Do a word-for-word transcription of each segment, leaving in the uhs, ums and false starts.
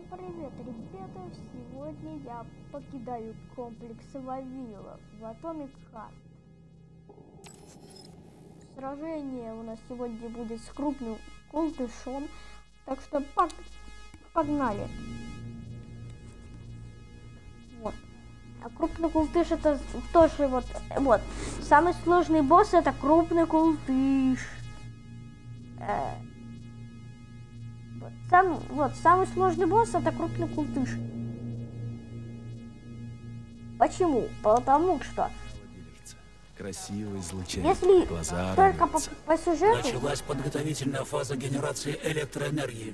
Привет, ребята! Сегодня я покидаю комплекс Вавилов в Atomic Heart. Сражение у нас сегодня будет с крупным култышом, так что пог... погнали. Вот. А крупный култыш это тоже вот, вот. Самый сложный босс это крупный култыш. Э... Вот, сам, вот, самый сложный босс это крупный култыш. Почему? Потому что красиво излучает, если глаза только по, по сюжету... Началась подготовительная фаза генерации электроэнергии.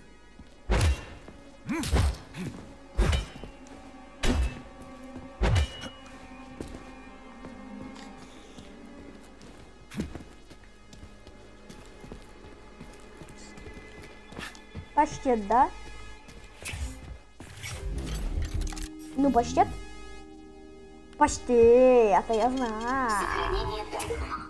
Паштет, да? Ну, паштет? Паштет, это я знаю. Сохранение данных.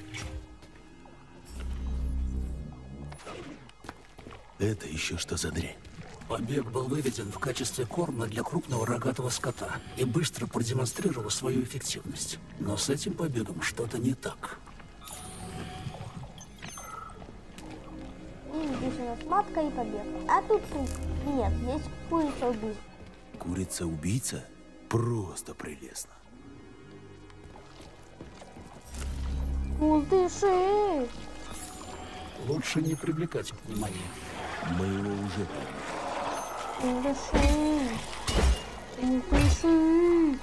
Это еще что за дрянь? Побег был выведен в качестве корма для крупного рогатого скота и быстро продемонстрировал свою эффективность. Но с этим побегом что-то не так. И здесь у нас матка и побег. А тут кур. Нет, здесь курица убийца. Курица-убийца? Просто прелестно. Култыши! Лучше не привлекать внимания. Мы его уже поняли. Култыши! Култыши!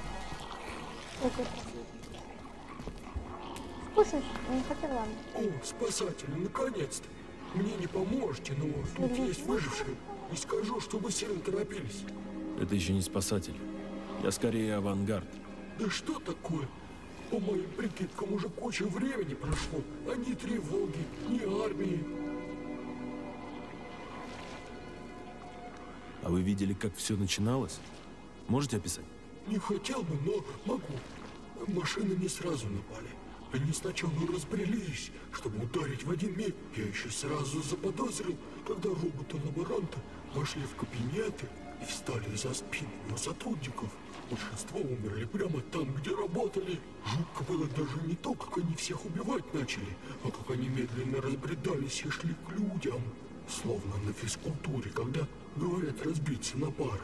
Слушай, не хотела. О, спасатели, наконец-то! Мне не поможете, но тут есть выжившие. Не скажу, чтобы сильно торопились. Это еще не спасатель. Я скорее авангард. Да что такое? По моим прикидкам уже куча времени прошло, а ни тревоги, ни армии. А вы видели, как все начиналось? Можете описать? Не хотел бы, но могу. Машины не сразу напали. Они сначала разбрелись, чтобы ударить в один миг. Я еще сразу заподозрил, когда роботы-лаборанты вошли в кабинеты и встали за спинами у сотрудников. Большинство умерли прямо там, где работали. Жутко было даже не то, как они всех убивать начали, а как они медленно разбредались и шли к людям. Словно на физкультуре, когда говорят разбиться на пары.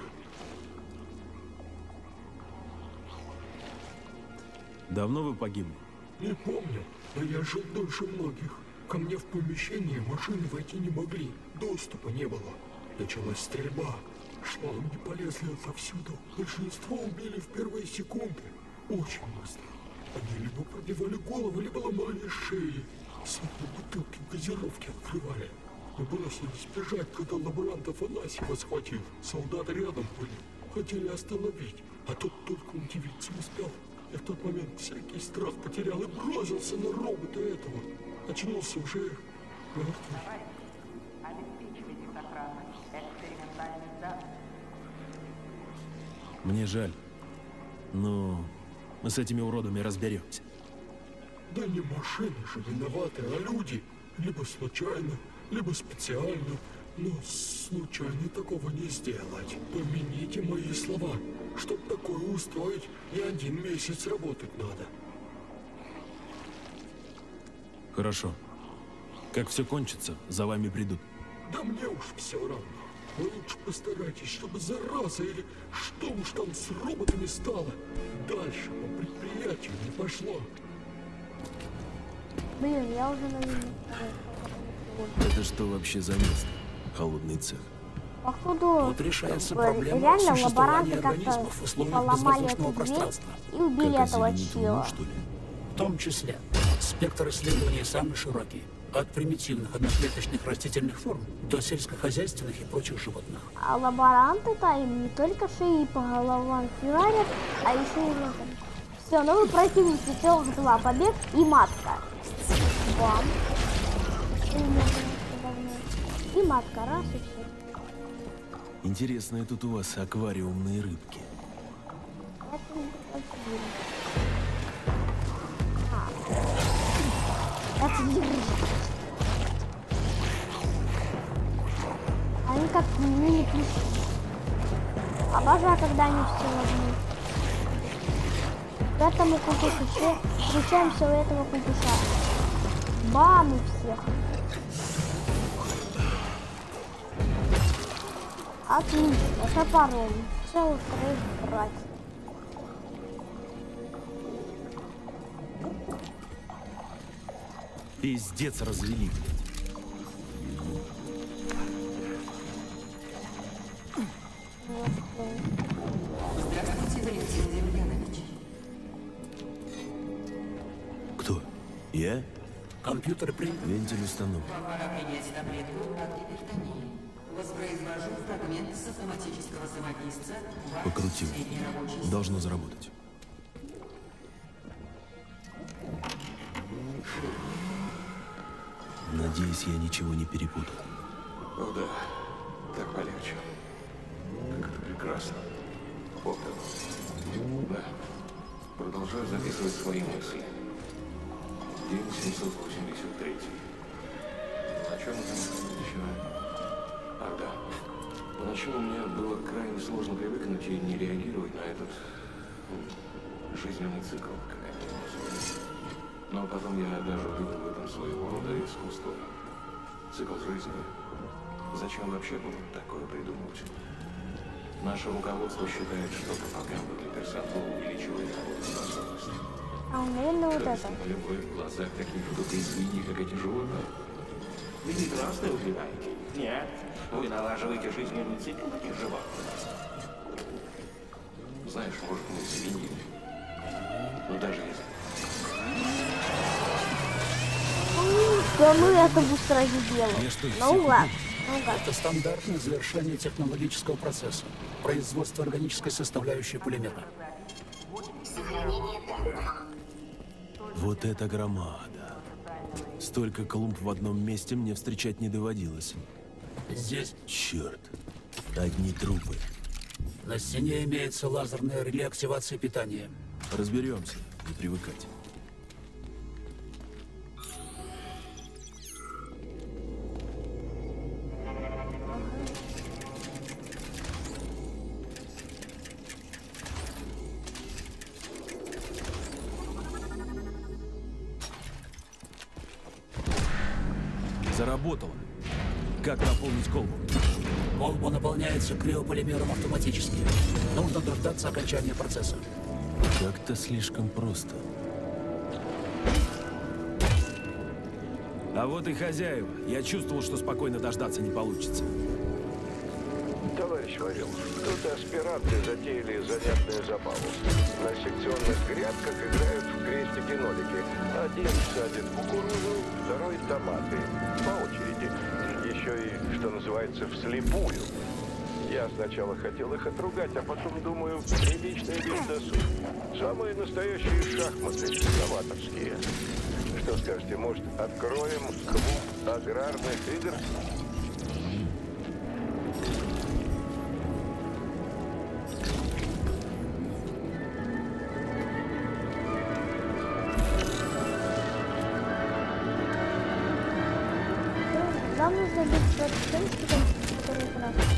Давно вы погибли? Не помню, но я жил дольше многих. Ко мне в помещение машины войти не могли, доступа не было. Началась стрельба. Шланги полезли отовсюду. Большинство убили в первые секунды. Очень быстро. Они либо пробивали голову, либо ломали шеи. Сотни бутылки газировки открывали. Мы бросились бежать, когда лаборантов Анасьева схватил. Солдаты рядом были. Хотели остановить, а тот только удивиться успел. Я в тот момент всякий страх потерял и бросился на робота этого. Очнулся уже мертвый. Обеспечивайте сохранность экспериментальных данных. Мне жаль. Но мы с этими уродами разберемся. Да не машины же виноваты, а люди. Либо случайно, либо специально. Но случайно такого не сделать. Помяните мои слова. Чтоб такое устроить, не один месяц работать надо. Хорошо. Как все кончится, за вами придут. Да мне уж все равно. Вы лучше постарайтесь, чтобы зараза или что уж там с роботами стало, дальше по предприятию не пошло. Блин, я уже наверное. Это что вообще за место? Холодный цех. Походу, Тут решается э, проблема реально существования лаборанты как-то организмов в условиях поломали безвоздушного эту дверь пространства. и убили Как этого озеленить луну, чела. что ли? В том числе спектр исследований самый широкий. От примитивных одноклеточных растительных форм до сельскохозяйственных и прочих животных. А лаборанты-то им не только шеи по головам фигарят, а еще и ножом. Все, новый противник целых два. Побег и матка. Бам. И матка, раз и все. Интересные тут у вас аквариумные рыбки. Это не красиво. А. Это не рыбка. Они как мини-плюшки. Обожаю, когда они все равны. К этому култушу все встречаемся у этого култуша. Бам, и всех. Отлично, топором. Целых трех брать. Пиздец развели, блядь. Здравствуйте, Валентин Демьянович. Кто? Я? Компьютер принял. Вентиль установлен. Вам пора принять таблетку от гипертонии. Воспроизвожу фрагмент с автоматического самописца. Ваш Покрутил. последний рабочий день. Должно заработать. Надеюсь, я ничего не перепутал. О, да. Так полегче. Как это прекрасно. Понял. Да. Продолжаю записывать свои мысли. День семьсот восемьдесят три. О чем это еще? Ах, да. Поначалу мне было крайне сложно привыкнуть и не реагировать на этот м, жизненный цикл, как они его называют. Но потом я даже увидел в этом своего рода искусство. Цикл жизни. Зачем вообще было такое придумывать? Наше руководство считает, что пропаганда для персонала увеличивает работоспособность. А он, наверное, вот это. Любовь в глазах таких тупых свиней, как эти животные. Вы не просто убиваете. Нет. Вы налаживаете жизненный цикл таких животных. Знаешь, может, мы свиньи. Но даже если... Да ну это быстро сделал. Я что, Ну ладно. Ну ладно. Это стандартное завершение технологического процесса. Производство органической составляющей полимера. Вот это громада. Столько клумб в одном месте мне встречать не доводилось. Здесь Черт. Одни трупы. на стене имеется лазерное реле активации питания. Разберемся. Не привыкать. Заработало. Как наполнить колбу? Колба наполняется криополимером автоматически. Нужно дождаться окончания процесса. Как-то слишком просто. А вот и хозяева. Я чувствовал, что спокойно дождаться не получится. Товарищ Вавилов, тут аспиранты затеяли занятную забаву. На секционных грядках играют в крестики-нолики. Один садит кукурузу, второй томаты. По очереди. Еще и, что называется, вслепую. Я сначала хотел их отругать, а потом думаю, приличный вид досуг. Самые настоящие шахматы, новаторские. Что скажете, может, откроем клуб аграрных игр? Нам нужно быть процентиком, который красный.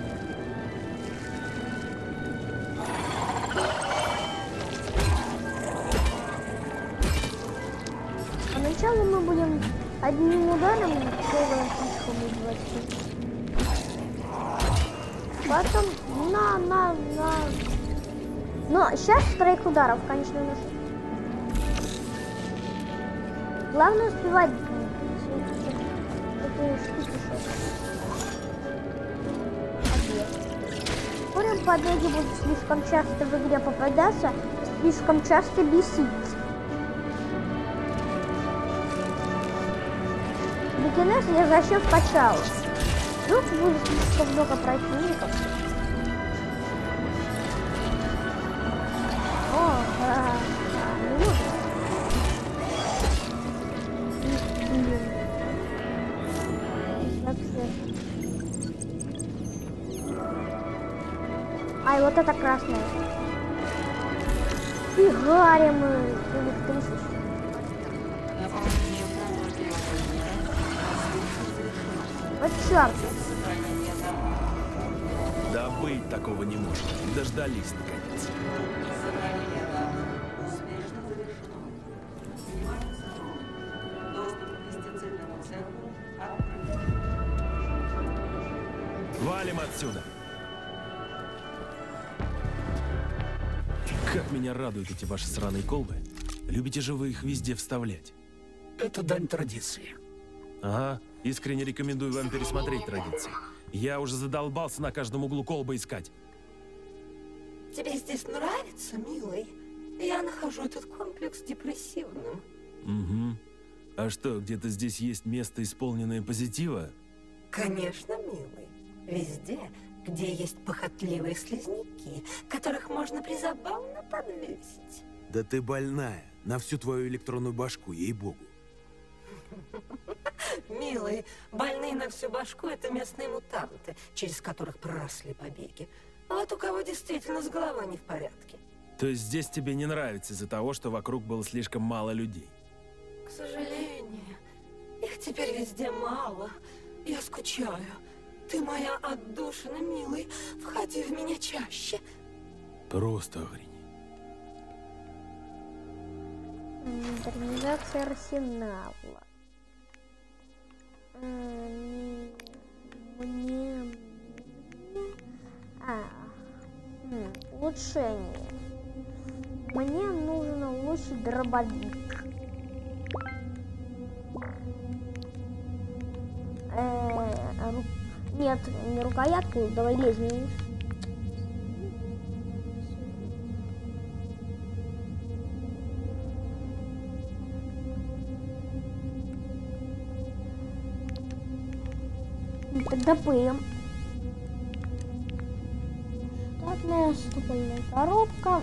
Поначалу мы будем одним ударом целым фишком убивать. Потом на, на, на. Но сейчас трек ударов, конечно, нужно. Главное успевать. Скоро побеги будут слишком часто в игре попадаться, слишком часто бесить. Бекинес я зачем вкачал? Вдруг будет слишком много противников. О, да, да, ну вот. Ай, вот это красное. Фигарим мы электричество. Вот черт. Да Быть такого не может. Дождались, наконец. Сохранение данных успешно завершено. Внимание, доступ к пестицидному цеху открыт. Валим отсюда! Как меня радуют эти ваши сраные колбы. Любите же вы их везде вставлять. Это дань традиции. Ага, искренне рекомендую вам пересмотреть традиции. Я уже задолбался на каждом углу колбы искать. Тебе здесь нравится, милый? Я нахожу этот комплекс депрессивным. Угу. А что, где-то здесь есть место, исполненное позитива? Конечно, милый. Везде, где есть похотливые слизняки, которых можно призабавно подвесить. Да ты больная. На всю твою электронную башку, ей-богу. Милый, больные на всю башку — это местные мутанты, через которых проросли побеги. А вот у кого действительно с головой не в порядке. То есть здесь тебе не нравится из-за того, что вокруг было слишком мало людей? К сожалению, их теперь везде мало. Я скучаю. Ты моя отдушина, милый. Входи в меня чаще. Просто охренеть. Модернизация арсенала. М, Мне... А, м, улучшение. Мне нужен улучшить дробовик. Э, ру- Нет, не рукоятку, давай лезвие. Тогда ПМ. Штатная ступольная коробка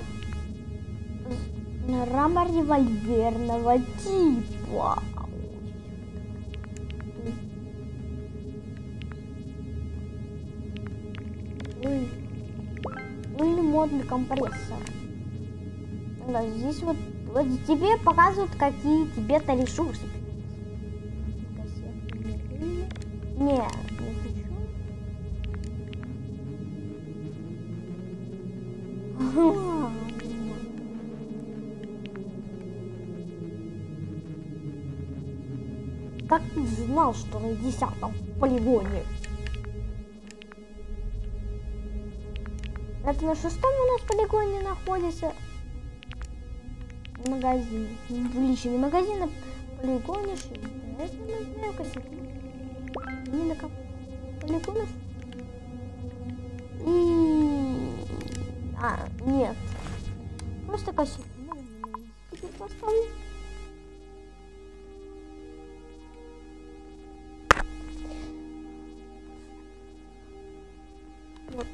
рама револьверного типа. Ой. Или модный компрессор. Да, здесь вот, вот тебе показывают, какие тебе-то ресурсы. Не, не хочу. Как ты знал, что на десятом полигоне? Это на шестом у нас полигоне находится магазин. Увеличенный магазин на полигоне шесть. Это мы знаем кассету. Не на кого. Полигонов. И... А, нет. Просто кассету. Теперь поставлю. Вот.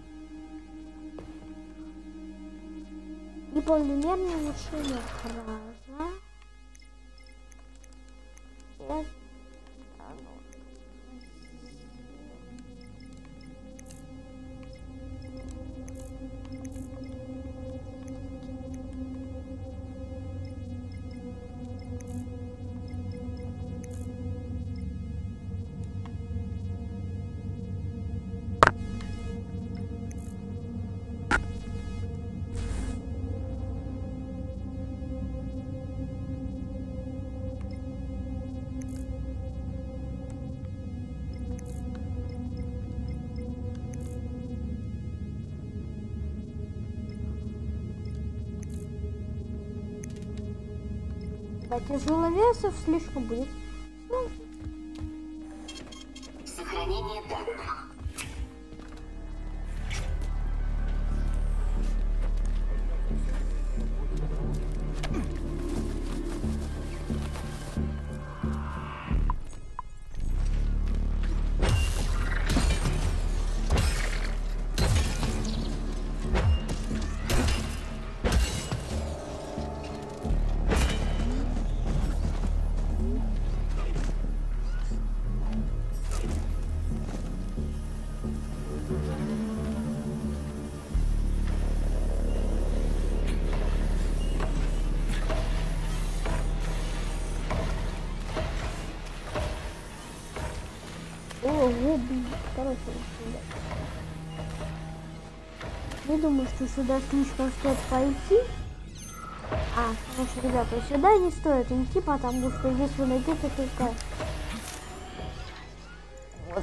И полимерное улучшение фраза. Это... Для тяжеловесов слишком будет. Ну. Сохранение данных. Ого, блин, короче, Не думаю, что сюда слишком стоит пойти. А, короче, ребята, сюда не стоит идти, потому что здесь вы найдете только... Вот.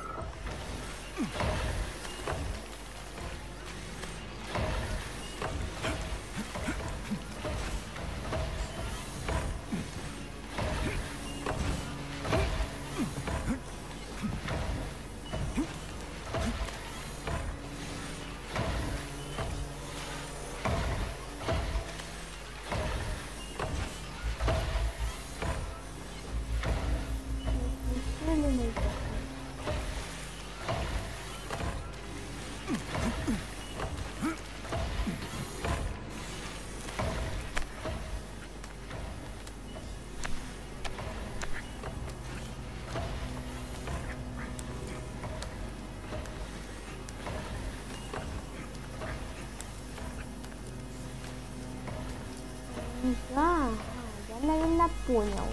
Да, я, наверное, понял.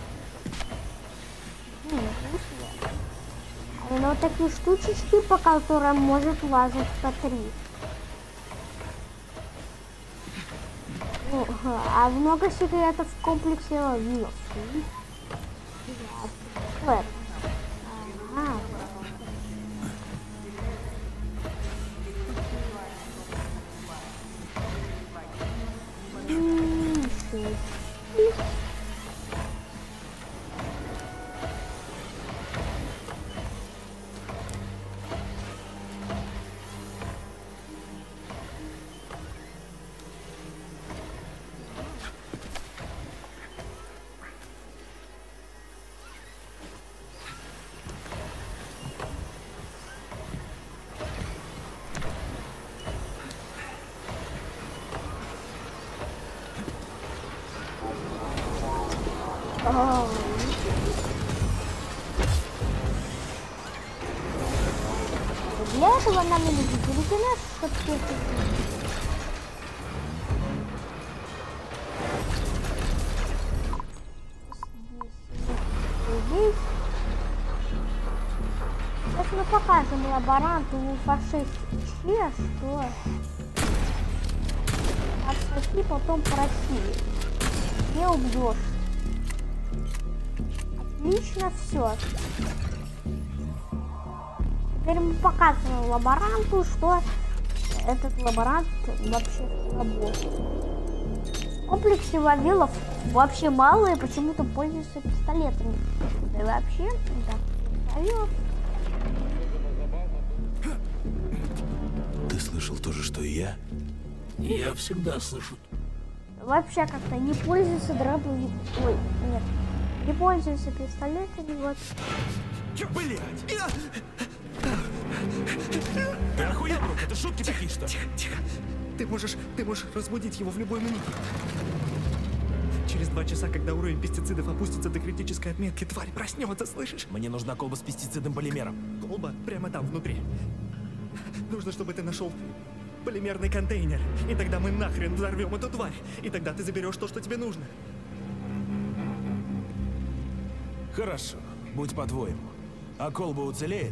А вот такие штучечки, по которым может лазать по три. Ну, а много секретов в комплексе ловил. Ага. Oh. Для этого нам нужно перекинуть, чтобы все это... Здесь. Сейчас мы покажем лаборанту Ульфа шесть че, что отсоси, потом проси. Не убьешь. Отлично, все. Теперь мы показываем лаборанту, что этот лаборант вообще работает. В комплексе Вавилов вообще мало и почему-то пользуются пистолетами. Да и вообще, да, Вавилов. Ты слышал то же, что и я? Я всегда слышу. Вообще как-то не пользуются дробовиками. Ой, нет. Не пользуются пистолетами, вот. Блять! Ты охуел, друг? Это шутки такие, что? Тихо, тихо. Ты можешь, ты можешь разбудить его в любой минуте. Через два часа, когда уровень пестицидов опустится до критической отметки, тварь проснется, слышишь? Мне нужна колба с пестицидным полимером. Колба прямо там, внутри. Нужно, чтобы ты нашел полимерный контейнер. И тогда мы нахрен взорвем эту тварь. И тогда ты заберешь то, что тебе нужно. Хорошо, будь по-твоему. А колба уцелеет?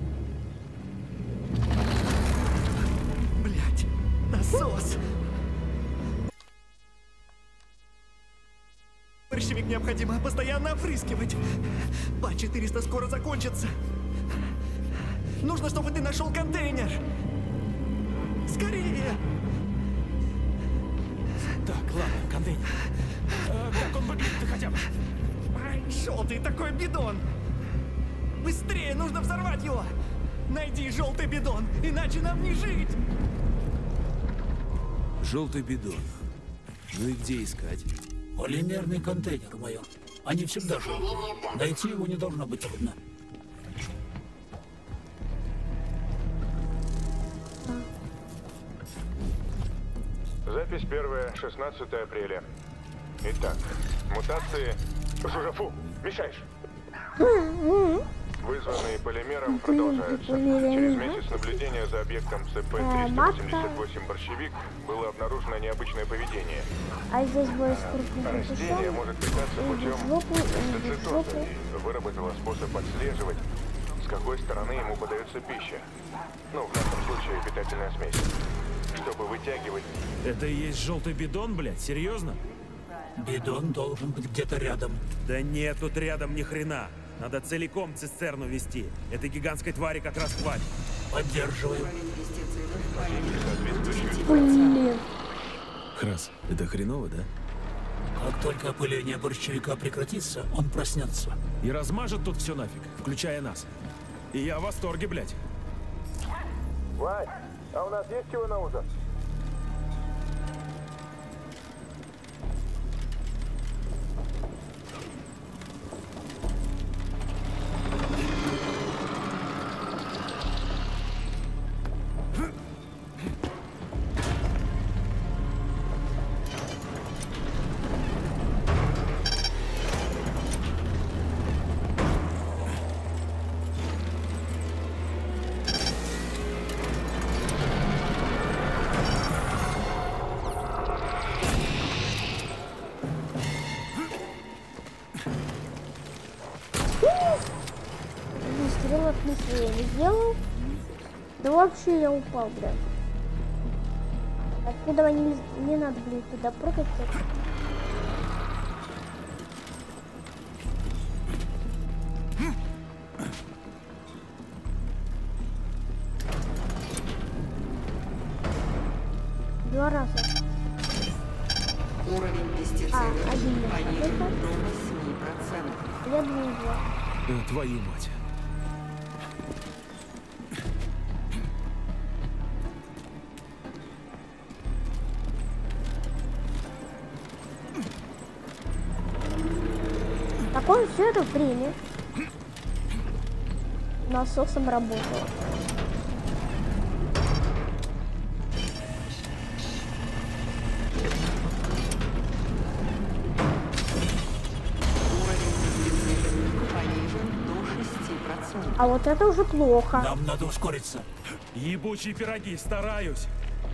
Блять, насос! Борщевик необходимо постоянно опрыскивать. Ба четыреста скоро закончится. Нужно, чтобы ты нашел контейнер. Скорее! Так, ладно, контейнер. А, как он выглядит, ты хотя бы? Ай, желтый такой бидон. Быстрее, нужно взорвать его. Найди желтый бидон, иначе нам не жить. Желтый бидон. Ну и где искать? Полимерный контейнер, майор. Они всегда желтые. Найти его не должно быть трудно. Запись первая, шестнадцатое апреля. Итак, мутации... Жужафу, мешаешь? Вызванные полимером продолжаются. Через месяц наблюдения за объектом цэ пэ триста восемьдесят восемь «Борщевик» было обнаружено необычное поведение. А здесь будет растение может питаться путем энцитоза и выработало способ отслеживать, с какой стороны ему подается пища. Ну, в нашем случае питательная смесь. чтобы вытягивать. Это и есть желтый бидон, блядь? Серьезно? Бидон должен быть где-то рядом. Да нет тут рядом ни хрена. Надо целиком цистерну вести. Этой гигантской твари как раз хватит. Поддерживаю. Блин. Храс, это хреново, да? Как только опыление борщевика прекратится, он проснется. И размажет тут все нафиг, включая нас. И я в восторге, блядь. Вань, а у нас есть чего на ужин? Стрелок я не сделал. Да вообще я упал, блядь. Откуда не, не надо, блин, туда прыгать. Два раза. Уровень пестицидов А, один. понижен до восьми процентов. Я думаю, два. Э, твою мать. Так он все это время насосом работал. А вот это уже плохо. Нам надо ускориться. Ебучие пироги, стараюсь.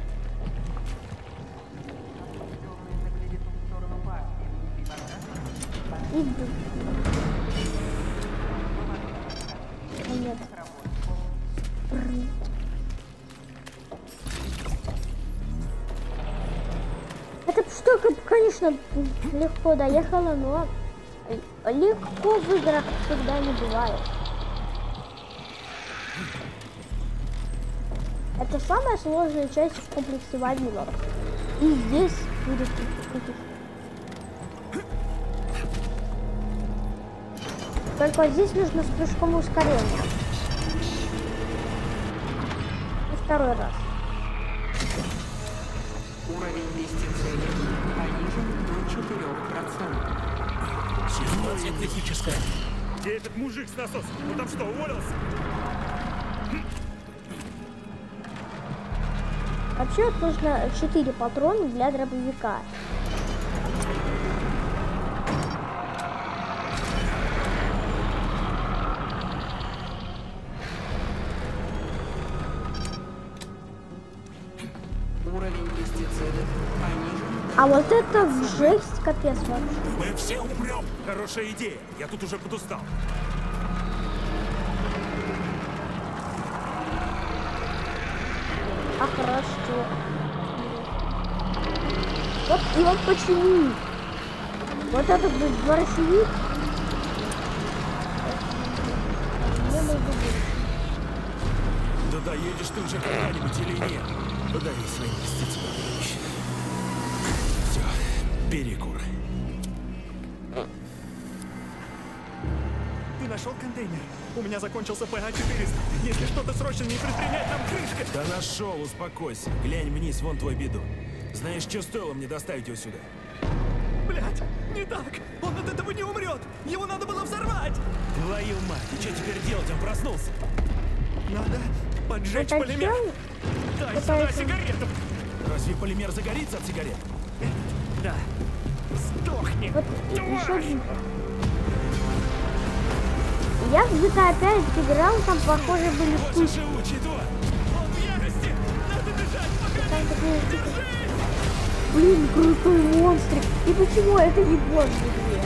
Иду. Нет. Эта штука, конечно, легко доехала, но легко в играх всегда не бывает. Это самая сложная часть в комплексе Вавилов. И здесь будет. Только здесь нужно с прыжком ускорения. И второй раз. Уровень пестицидов понижен до четырёх процентов. Ситуация критическая. Где этот мужик с насосом? Он там что, уволился? Вообще нужно четыре патрона для дробовика. Уровень пестицидов понижен. А вот это жесть, капец вообще. Мы все умрем. Хорошая идея. Я тут уже подустал. А хорошо. Вот и вот почему. Вот этот борщевик. Да доедешь ты уже когда-нибудь или нет? Подари свои пестициды. Все, перекур. Ты нашел контейнер? У меня закончился пэ а четыреста. Если что-то срочно не предпринять, там крышка. Да нашел, успокойся. Глянь вниз, вон твой бидон. Знаешь, что стоило мне доставить его сюда? Блять, не так. Он от этого не умрет. Его надо было взорвать. Твою мать, и что теперь делать? Он проснулся. Надо поджечь Это полимер. чё? Дай Это сюда это- сигарету. Разве полимер загорится от сигарет? Да. Сдохни. Вот еще один. Я в джи ти эй пять играл, там похоже были Вот штуки. же живучий тварь. Он в ярости. Надо бежать, пока Там не такие типа, блин, крутой монстрик. И почему это не босс в игре?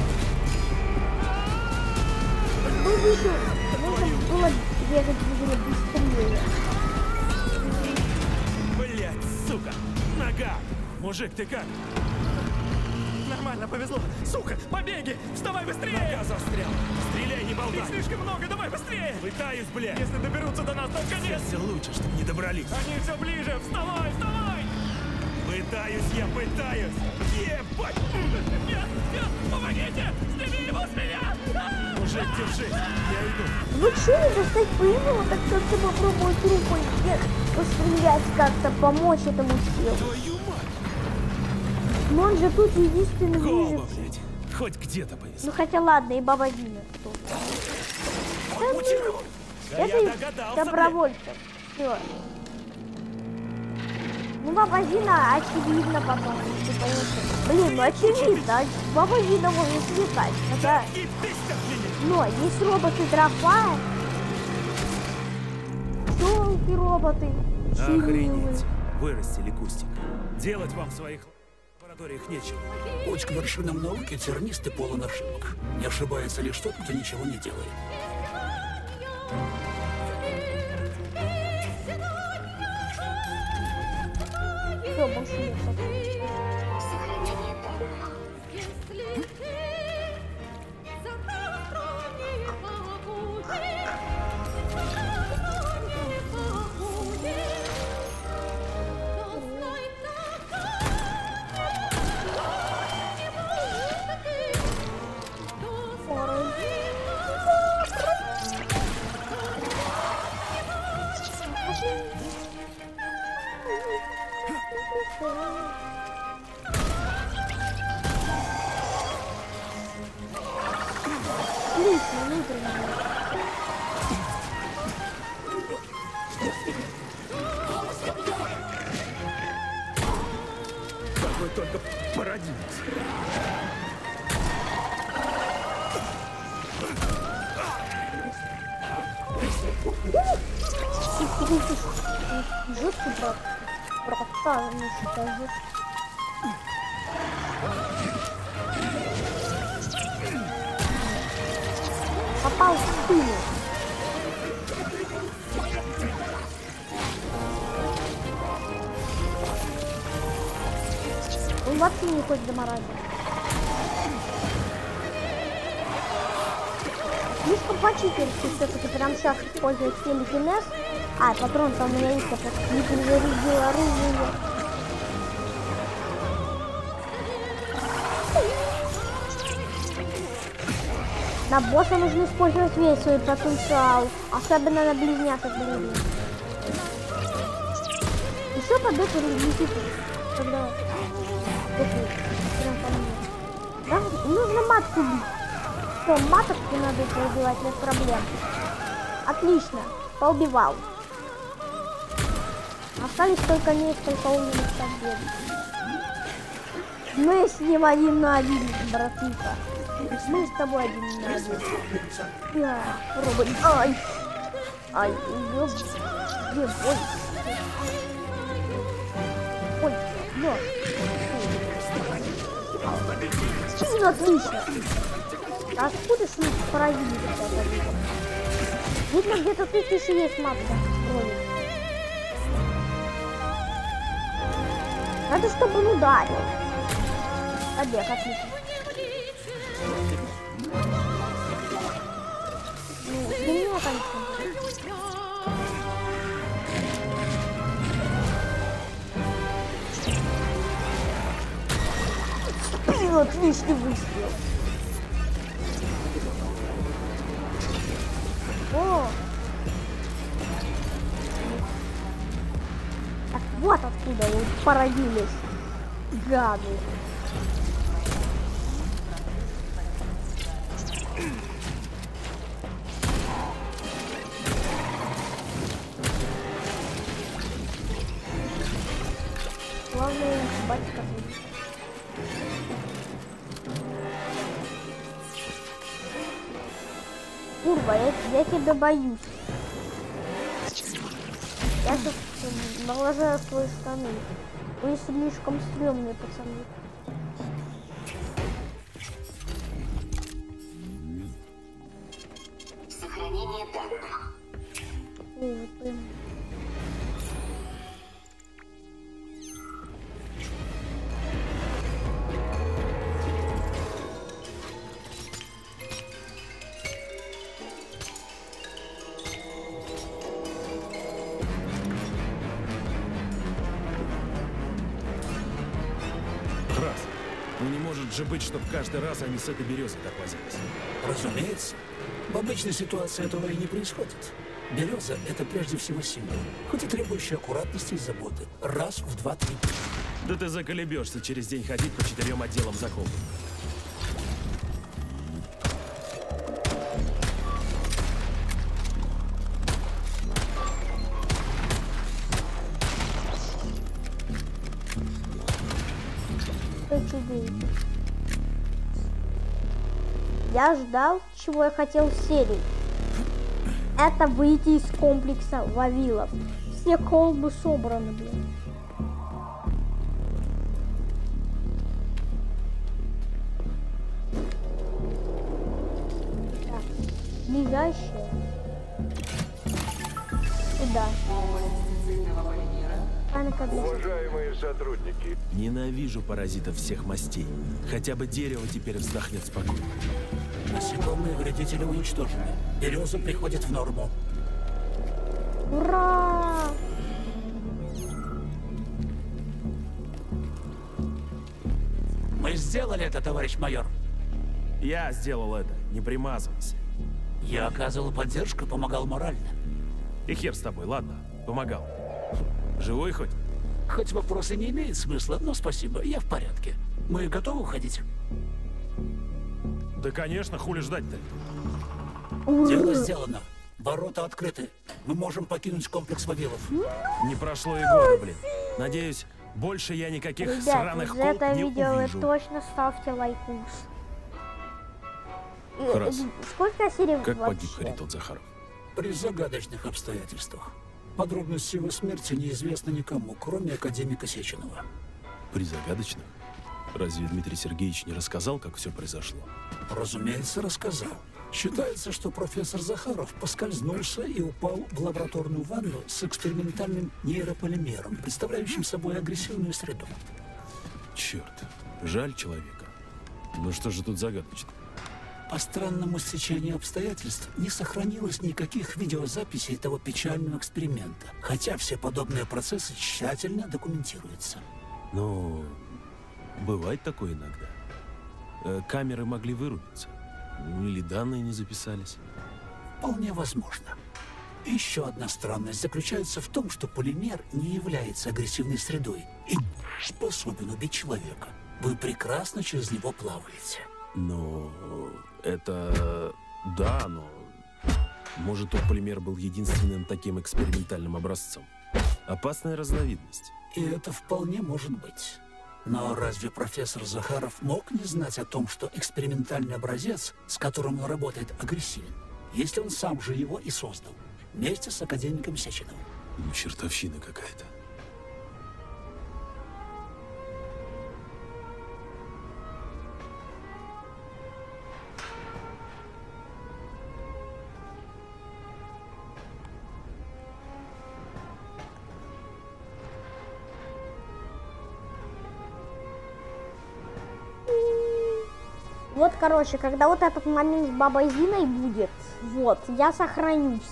Был бы еще, нужно было бегать в игре быстрее. Блять, сука. как? Мужик, ты как? Нормально, повезло. Сука, побеги! Вставай быстрее! Нога застрял. Стреляй, не болтай. Их слишком много, давай быстрее! Пытаюсь, блядь. Если доберутся до нас, то конец! Все лучше, чтобы не добрались. Они все ближе! Вставай, вставай! Пытаюсь, я пытаюсь. Ебать! Нет, нет, помогите! Сними его с меня! Мужик, держись, я иду. Вы что, не достать пыльного, так как-то попробовать рукой пострелять как-то, помочь этому телу. Твою мать! Но он же тут единственный Голова, выживший. блядь. Хоть где-то повезло. Ну хотя ладно, и баба Зина тут. Да Это я из догадался, добровольцев. Все. Ну баба Зина очевидно потом. Типа, если- Блин, ну очевидно. Баба Зина может летать. Хотя... Но есть роботы-трофа. Челки роботы. Охренеть. Вырастили кустик. Делать вам в своих лабораториях нечего. Путь к вершинам науки тернист и полон ошибок. Не ошибается лишь тот, кто ничего не делает. Все, больше нет. Сохранение данных. Как вы только породились. Жесткий брат. Брата, не считаю. Попал в спину. Он вообще не хочет заморозить. Слишком по-читерски все-таки прям сейчас использовать телекинез. А, патрон там у меня есть, я просто не перезарядил оружие. На босса нужно использовать весь свой потенциал, особенно на близняшек, блин. Еще побег летит, когда... Прям по мне. Да? Нужно матку бить. Все, маточку надо убивать без проблем. Отлично, поубивал. Остались только несколько умных побед. Мы с ним один на один, братиха. Мы с тобой один на один. Да, робот. Ай! Ай, ёб. Где бой? Ой, ё. Ну, отлично. А откуда с них поразили это? Видно, где-то тут еще есть матка. Надо, чтобы он ударил. Побег, отлично. Ну, для меня, конечно. Блин, отличный выстрел. О! Так вот откуда вот породились гады. Главное, батька. Курва, я, я тебя боюсь. Я сейчас наложаю свои штаны. Вы слишком стрёмные, пацаны. Сохранение данных. Ой, вот прям. может же быть, чтобы каждый раз они с этой березой так возились. Разумеется. В обычной ситуации этого и не происходит. Береза — это прежде всего символ, хоть и требующий аккуратности и заботы. Раз в два-три. Да ты заколебешься через день ходить по четырем отделам заколки. Я ждал, чего я хотел в серии. Это выйти из комплекса Вавилов. Все колбы собраны, блин. Так, ближайшее. Куда? Уважаемые сотрудники, Ненавижу паразитов всех мастей. Хотя бы дерево теперь вздохнет спокойно. Насекомые вредители уничтожены. Береза приходит в норму. Ура! Мы сделали это, товарищ майор. Я сделал это, не примазывайся. Я оказывал поддержку, помогал морально. И хер с тобой, ладно, помогал. Живой хоть? Хоть вопросы не имеют смысла, но спасибо, я в порядке. Мы готовы уходить? Да, конечно, хули ждать-то? Дело сделано. Ворота открыты. Мы можем покинуть комплекс Вавилов. Не прошло и года, блин. Надеюсь, больше я никаких Ребят, сраных из колб этого не видео вы увижу. точно ставьте лайкус. И, Раз. э, Сколько серий Как вообще? погиб Харитон Захаров? При загадочных обстоятельствах. Подробности его смерти неизвестны никому, кроме академика Сеченова. При загадочных? Разве Дмитрий Сергеевич не рассказал, как все произошло? Разумеется, рассказал. Считается, что профессор Захаров поскользнулся и упал в лабораторную ванну с экспериментальным нейрополимером, представляющим собой агрессивную среду. Черт, жаль человека. Ну что же тут загадочно? По странному стечению обстоятельств не сохранилось никаких видеозаписей того печального эксперимента, хотя все подобные процессы тщательно документируются. Ну, бывает такое иногда. Э, камеры могли вырубиться. Ну, или данные не записались. Вполне возможно. Еще одна странность заключается в том, что полимер не является агрессивной средой и способен убить человека. Вы прекрасно через него плаваете. Ну, это... да, но... Может, тот полимер был единственным таким экспериментальным образцом. Опасная разновидность. И это вполне может быть. Но разве профессор Захаров мог не знать о том, что экспериментальный образец, с которым он работает, агрессивен, если он сам же его и создал, вместе с академиком Сеченовым? Ну, чертовщина какая-то. Вот, короче, когда вот этот момент с бабой Зиной будет, вот, я сохранюсь.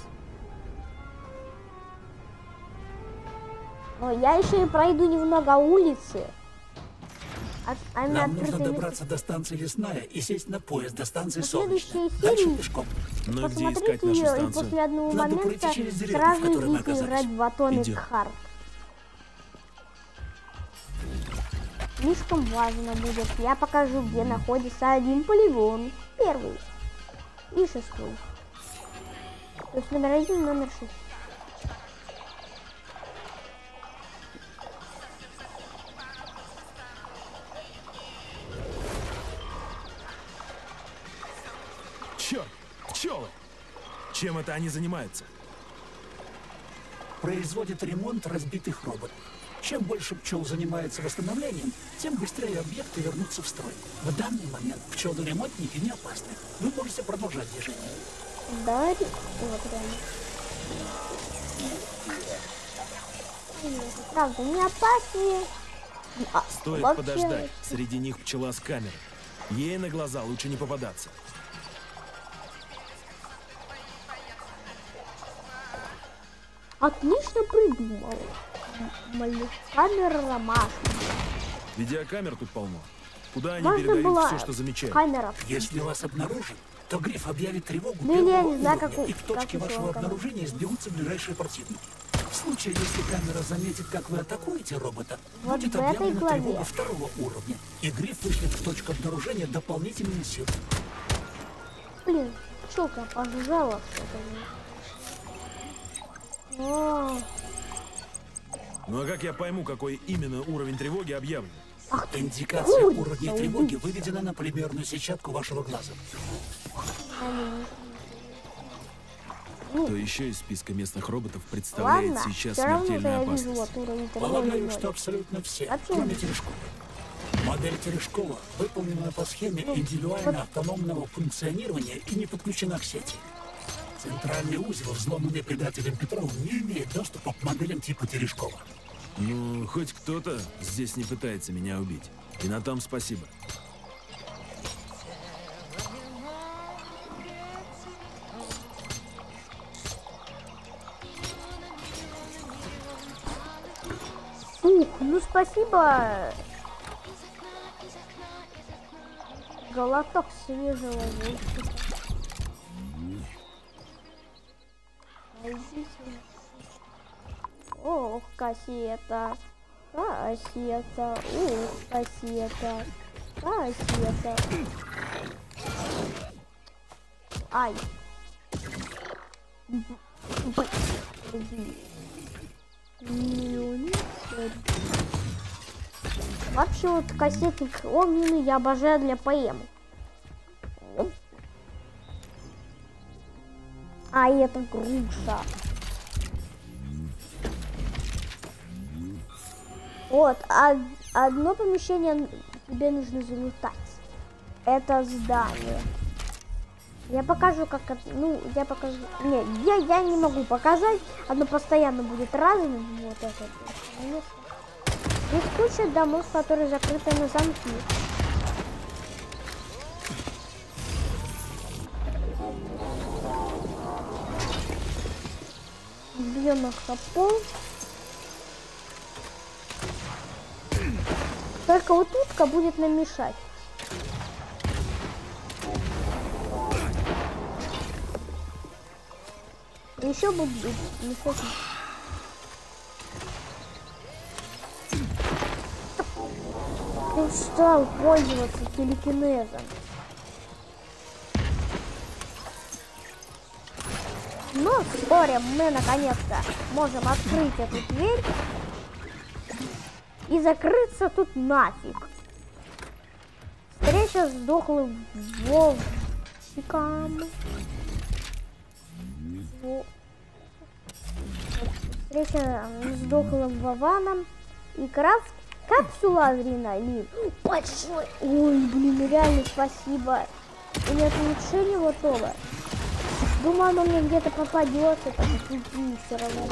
Но я еще и пройду немного улицы. От, а Нам нужно добраться до станции Лесная и сесть на поезд до станции Солнечная. следующей Дальше серии пешком. Ну, где искать посмотрите нашу ее, и станцию? после одного Надо момента пройти через деревню, в сразу которой мы идите оказались. играть в Atomic Идем. Heart. Слишком важно будет. Я покажу, где находится один полигон. Первый и шестой. То есть номер один, номер шесть. Черт, пчелы! Чем это они занимаются? Производит ремонт разбитых роботов. Чем больше пчел занимается восстановлением, тем быстрее объекты вернутся в строй. В данный момент пчелы-ремонтники не опасны. Вы можете продолжать движение. Да, вот реально. Нет, правда, не опаснее. А, Стоит вообще... подождать. Среди них пчела с камерой. Ей на глаза лучше не попадаться. Отлично придумал. Камера ромашка. Видеокамер тут полно. Куда они Можно передают было все, что замечают? камера. Если вас обнаружат, то Гриф объявит тревогу Ну, или я первого не знаю, уровня, как у- и к точке как у вашего чувака. обнаружения сбегутся ближайшие противники. В случае, если камера заметит, как вы атакуете робота, Вот будет в этой объявлена главе. тревога второго уровня, и Гриф вышлет в точку обнаружения дополнительные силы. Блин, пчелка пожужжала что-то. О, Ну а как я пойму, какой именно уровень тревоги объявлен? Индикация курочка, уровня тревоги выведена на полимерную сетчатку вашего глаза. Кто еще из списка местных роботов представляет ладно, сейчас все равно смертельную я вижу опасность? вот уровень тревоги. Полагаю, ноль. что абсолютно все, Вообще кроме нет. Терешкова. Модель Терешкова выполнена по схеме Ну, индивидуально автономного функционирования и не подключена к сети. Центральный узел, взломанный предателем Петровым, не имеет доступа к моделям типа Терешкова. Ну, хоть кто-то здесь не пытается меня убить. И на том спасибо. Ух, ну спасибо. Глоток свежего воздуха. Найдите. Ох, кассета. Кассета. Ух, кассета. Кассета. Ай. Б- б- блин. Миллион. Вообще вот кассетник огненный я обожаю для ПМ. А это груша. Вот, а одно помещение тебе нужно залутать. Это здание. Я покажу, как это, ну, я покажу, нет, я, я не могу показать, оно постоянно будет разным, вот это. Есть куча домов, которые закрыты на замки. Бьем их о пол. Только вот утка будет нам мешать. Еще будет мешать. Он стал пользоваться телекинезом. Но вскоре мы наконец-то можем открыть эту дверь и закрыться тут нафиг. Встреча с дохлым вовчиком. Во... Встреча с дохлым вованом и крафт капсула адреналин. Большой. Ой, блин, реально спасибо. У меня улучшение готово. Думаю, оно мне где-то попадется, так и все равно.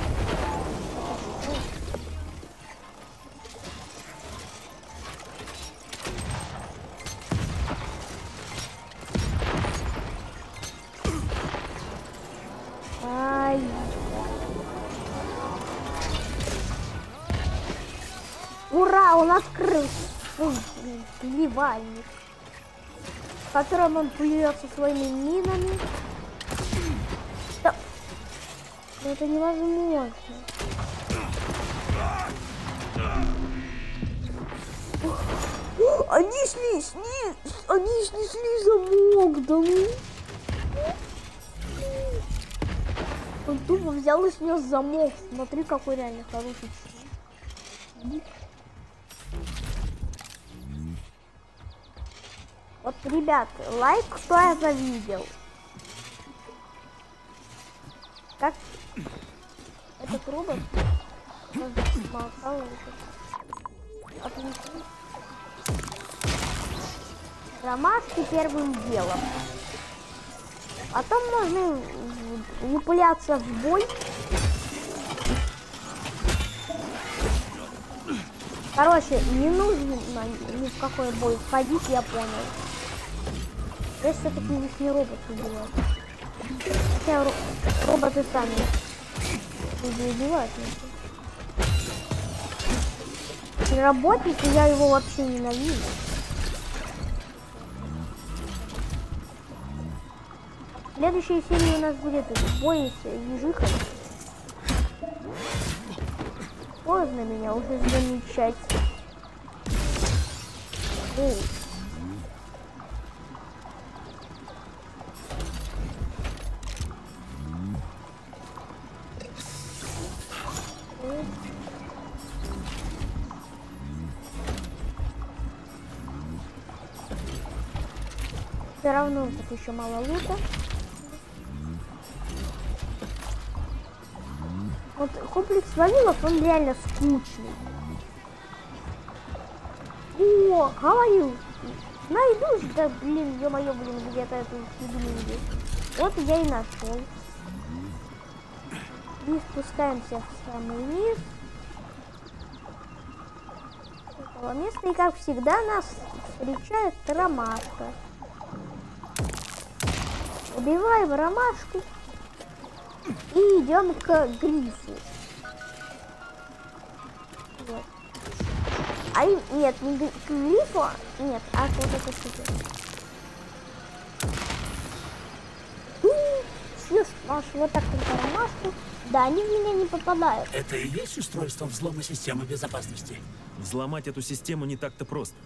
Ай. Ура, он открыл свой плевальник, в котором он плюется своими минами. Да. Но это невозможно. Они снесли, сли, они снесли замок, да ну. Он тупо взял и снес замок. Смотри, какой реально хороший. Вот, ребят, лайк, кто это видел. Как этот робот отлично. Ромашки первым делом. А там можно выпыляться в бой. Короче, не нужно ни в какой бой входить, я понял. Здесь все-таки здесь не робот убивает. Хотя ро роботы сами убивают. Работники, я его вообще ненавижу. следующей серии у нас будет бой с ежихой. Поздно меня уже замечать. Эй. Все равно тут еще мало лута. Вот комплекс Вавилов, он реально скучный. О, говорю, найду же, да, блин, ё-моё, блин, где-то эту фигню здесь. Вот я и нашел. И спускаемся в самый низ этого места. И как всегда нас встречает ромашка. Убиваем ромашку и идем к грифу. Вот. А и, нет, не к грифу, нет, а вот это что-то. Съешь аж вот так только ромашку. Да, они в меня не попадают. Это и есть устройство взлома системы безопасности? Взломать эту систему не так-то просто.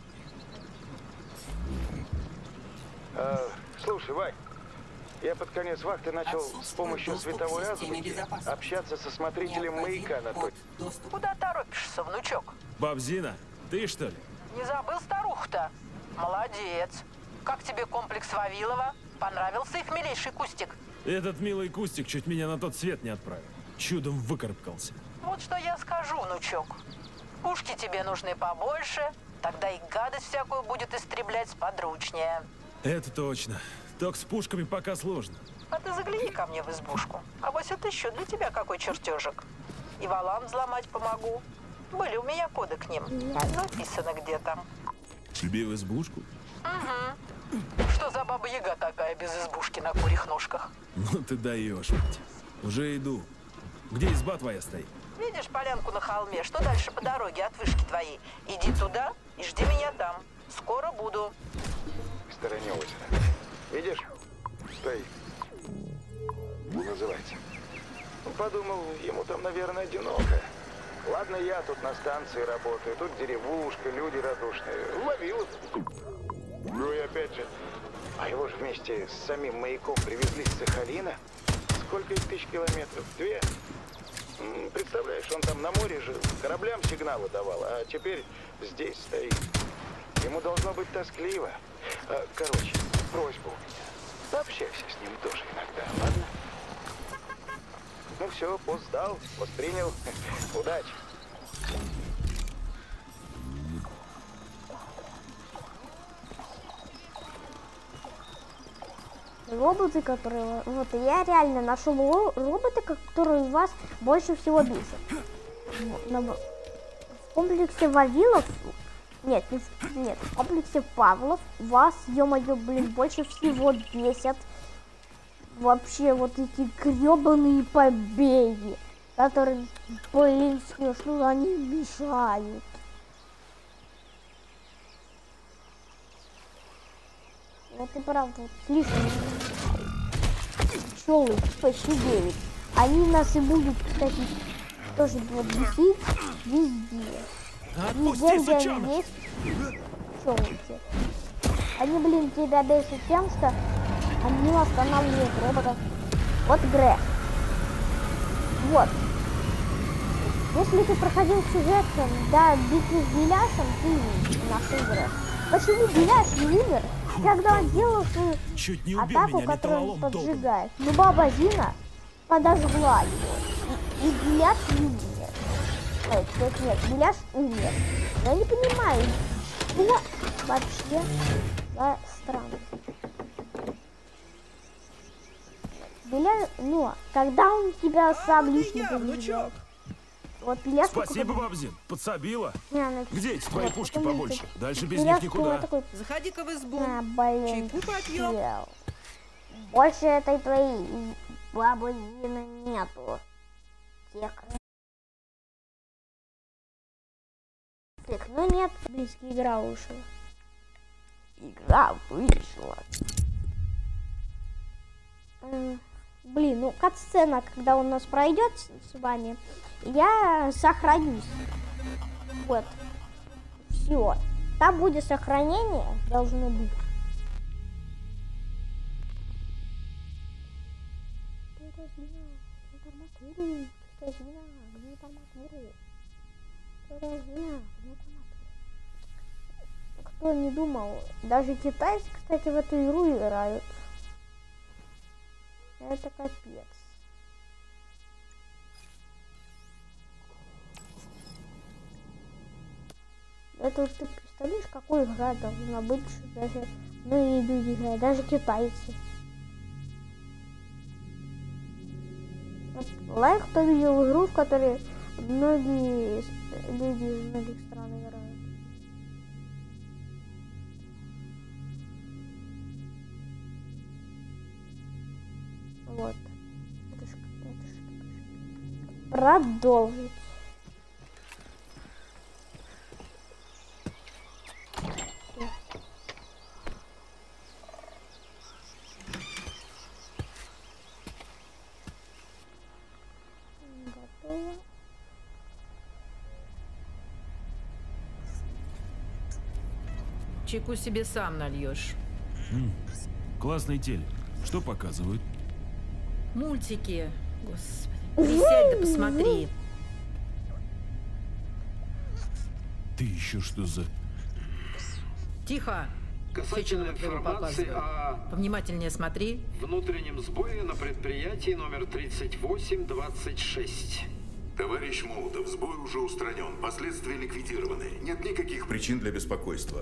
А, слушай, Вань, я под конец вахты начал с помощью световой азбуки общаться со смотрителем маяка на точке. Куда торопишься, внучок? Бабзина, ты что ли? Не забыл старуху-то? Молодец. Как тебе комплекс Вавилова? Понравился их милейший кустик? Этот милый кустик чуть меня на тот свет не отправил. Чудом выкарабкался. Вот что я скажу, внучок. Пушки тебе нужны побольше, тогда и гадость всякую будет истреблять сподручнее. Это точно. Так с пушками пока сложно. А ты загляни ко мне в избушку. А вот это еще для тебя какой чертежик. И валам взломать помогу. Были у меня коды к ним. Записано где-то. Тебе в избушку? Угу. Что за баба-яга такая без избушки на курьих ножках? Ну ты даешь, мать. Уже иду. Где изба твоя стоит? Видишь полянку на холме? Что дальше по дороге от вышки твоей? Иди туда и жди меня там. Скоро буду. В стороне озера. Видишь? Стоит. Называется. Подумал, ему там, наверное, одиноко. Ладно, я тут на станции работаю, тут деревушка, люди радушные. Ловил. Ну и опять же, а его же вместе с самим маяком привезли с Сахалина. Сколько их тысяч километров? Две? Представляешь, он там на море жил, кораблям сигналы давал, а теперь здесь стоит. Ему должно быть тоскливо. А, короче, просьба у меня. Пообщайся с ним тоже иногда, ладно? Ну все, пост сдал, пост принял. Удачи. Роботы, которые... Вот я реально нашел робота, которые вас больше всего бесят. В комплексе Вавилов... Нет, нет, в комплексе Павлов вас, ё-моё, блин, больше всего бесят. Вообще вот эти гребаные побеги, которые, блин, смешно, они мешают. Вот и правда, вот слишком пчелы почти девять. Они нас и будут, кстати, тоже вот бесить везде. Везде, где они есть пчелки. Они, блин, тебя бесят тем, что они останавливают роботов. Вот Грех. Вот. Если ты проходил сюжет до битвы с Беляшем, ты нашел Грех. Почему Беляш не умер, когда он делал свою Чуть не атаку, которую он поджигает? Ну, баба Зина подожгла его. И, и Беляш не умер. Нет, нет, нет, Беляш умер. Я не понимаю, что вообще за странность. Беляш, ну, когда он тебя сам лично побеждает. Вот Беляш... Спасибо, Бабзин, подсобила. Не, где эти твои пушки побольше? Дальше без Беляш, них никуда. Такой... Заходи-ка в избу. А, блин, чайку попьем. Больше этой твоей бабы Зины нету. Тех... Ну нет, близкая игра вышла. Игра вышла. Э, блин, ну кат-сцена, когда у нас пройдет с вами, я сохранюсь. Вот. Все. Там будет сохранение, должно быть. Кто не думал, даже китайцы, кстати, в эту игру играют. Это капец. Это вот ты представляешь, какой игра должна быть, что даже многие люди играют, даже китайцы. Вот лайк, кто видел игру, в которой многие люди из многих стран играют. Вот. Это ж, это ж. Продолжить. Готово. Чайку себе сам нальешь. М, классный телек. Что показывают? Мультики. Господи. Присядь да посмотри. Ты еще что за... Тихо. Касательно информации о Повнимательнее смотри. внутреннем сбое на предприятии номер тридцать восемь двадцать шесть. Товарищ Молотов, сбой уже устранен. Последствия ликвидированы. Нет никаких причин для беспокойства.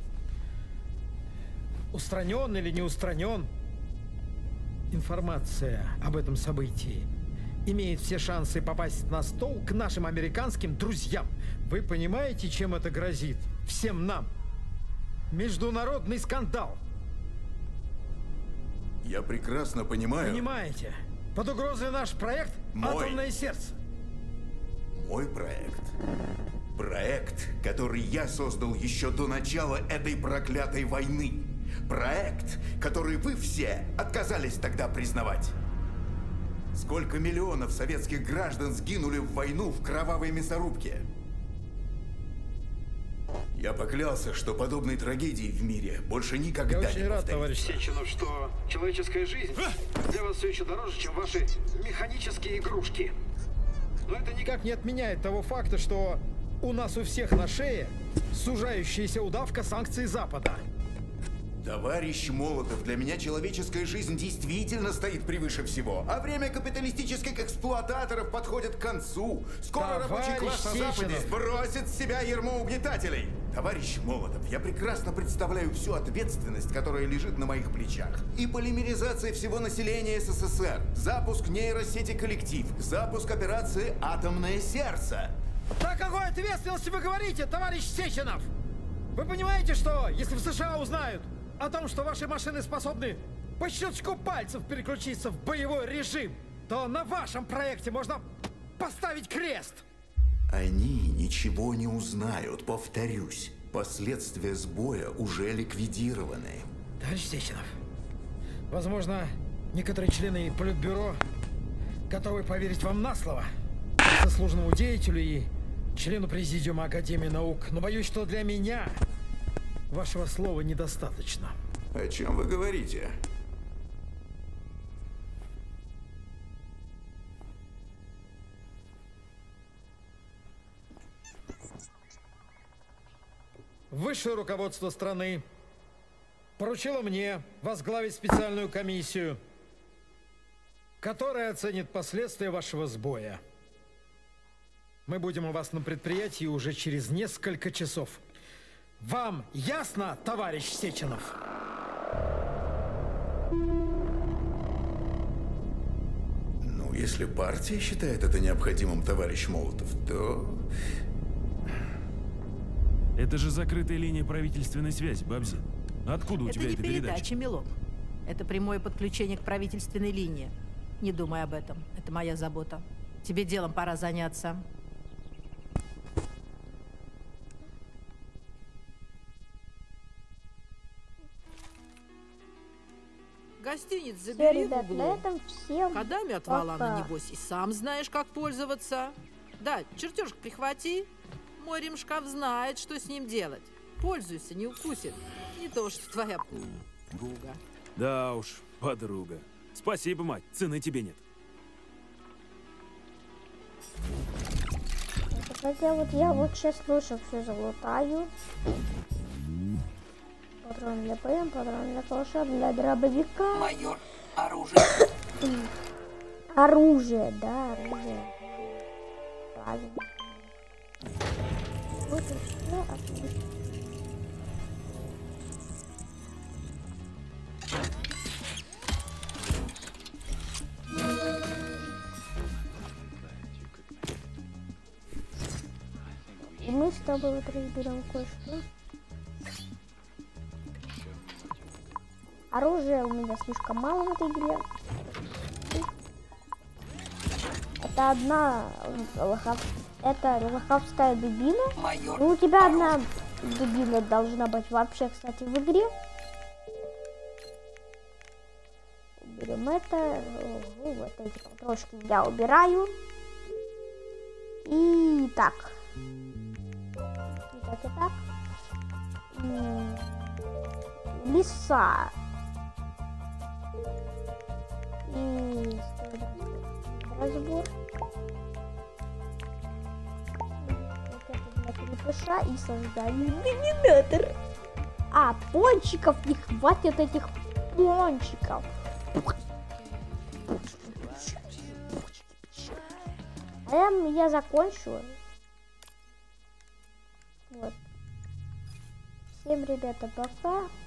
Устранен или не устранен? Информация об этом событии имеет все шансы попасть на стол к нашим американским друзьям. Вы понимаете, чем это грозит? Всем нам. Международный скандал. Я прекрасно понимаю. Понимаете? Под угрозой наш проект Мой. «Атомное сердце». Мой проект. Проект, который я создал еще до начала этой проклятой войны. Проект, который вы все отказались тогда признавать. Сколько миллионов советских граждан сгинули в войну в кровавой мясорубке? Я поклялся, что подобной трагедии в мире больше никогда Я очень не рад, товарищ Сеченов, что человеческая жизнь для вас все еще дороже, чем ваши механические игрушки. Но это никак не отменяет того факта, что у нас у всех на шее сужающаяся удавка санкций Запада. Товарищ Молотов, для меня человеческая жизнь действительно стоит превыше всего. А время капиталистических эксплуататоров подходит к концу. Скоро Товарищ рабочий класс на Западе Сеченов. сбросит с себя ярмо угнетателей. Товарищ Молотов, я прекрасно представляю всю ответственность, которая лежит на моих плечах. И полимеризация всего населения СССР, запуск нейросети «Коллектив», запуск операции «Атомное сердце». О какой ответственности вы говорите, товарищ Сеченов? Вы понимаете, что если в США узнают о том, что ваши машины способны по щелчку пальцев переключиться в боевой режим, то на вашем проекте можно поставить крест. Они ничего не узнают, повторюсь. Последствия сбоя уже ликвидированы. Товарищ Сеченов, возможно, некоторые члены Политбюро готовы поверить вам на слово, заслуженному деятелю и члену Президиума Академии наук, но боюсь, что для меня вашего слова недостаточно. О чем вы говорите? Высшее руководство страны поручило мне возглавить специальную комиссию, которая оценит последствия вашего сбоя. Мы будем у вас на предприятии уже через несколько часов. Вам ясно, товарищ Сеченов? Ну, если партия считает это необходимым, товарищ Молотов, то... Это же закрытая линия правительственной связи, Бабзи. Откуда у Это тебя не эта передача? передача, милок. Это прямое подключение к правительственной линии. Не думай об этом. Это моя забота. Тебе делом пора заняться. Гостиниц Все, забери в ребят, на углу. этом всем Кодами от пока. Валана, небось, и сам знаешь, как пользоваться. Да, чертежик прихвати. Мой ремшкаф знает, что с ним делать. Пользуйся, не укусит. Не то, что твоя подруга. Да уж, подруга. Спасибо, мать, цены тебе нет. Хотя вот я вот сейчас лучше все залутаю. Патрон для ПМ, патрон для калаша, для дробовика. Майор, оружие. Оружие, да, оружие. Правильно. Вот и все, отлично. И мы с тобой вот разберем кое-что. Оружия у меня слишком мало в этой игре. Это одна лохов... это лоховская дубина. Майор, ну, у тебя одна дубина должна быть вообще, кстати, в игре. Уберем это. Ну, вот эти патрошки я убираю. И так. И так, и так. М-м, леса. И разбор. Вот это для крепыша и создание иллюминатор. А, пончиков не хватит, этих пончиков. А я, я закончу. Вот. Всем, ребята, пока.